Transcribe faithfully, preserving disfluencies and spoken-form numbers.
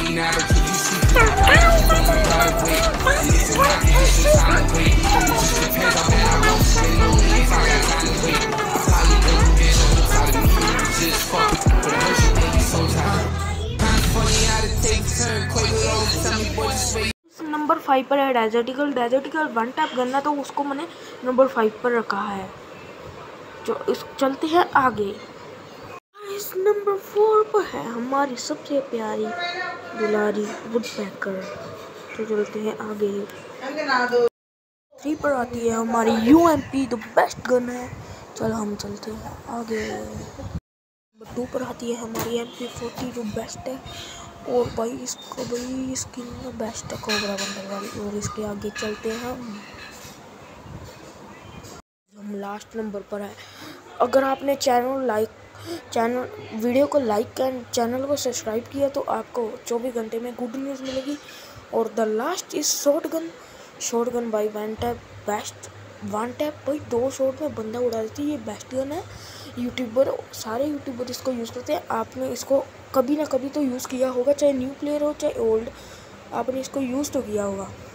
Number five पर है डेजर्टिकल। डेजर्टिकल वन टैप गन है तो उसको मैंने नंबर फाइव पर रखा है। जो इस चलते हैं आगे। इस नंबर फोर पर है हमारी सबसे प्यारी दुलारी वुडपेकर। तो चलते हैं आगे। थ्री पर आती है हमारी U M P, the best gun है। चलो हम चलते हैं आगे। नंबर टू पर आती है हमारी एम पी फोर्टी, जो बेस्ट है। और भाई इसको भाई स्किन बेस्ट है कोबरा बंडल वाली। और इसके आगे चलते हैं हम हम लास्ट नंबर पर है। अगर आपने चैनल लाइक चैनल वीडियो को लाइक एंड चैनल को सब्सक्राइब किया तो आपको चौबीस घंटे में गुड न्यूज़ मिलेगी। और the last is shotgun. Shotgun भाई one tap best. One tap भाई दो शॉट में बंदा उड़ा देती है। ये बेस्ट गन है। यूट्यूबर सारे यूट्यूबर इसको यूज़ करते हैं। आपने इसको कभी ना कभी तो यूज़ किया होगा, चाहे न्यू प्लेयर हो चाहे ओल्ड, आपने इसको यूज़ तो किया होगा।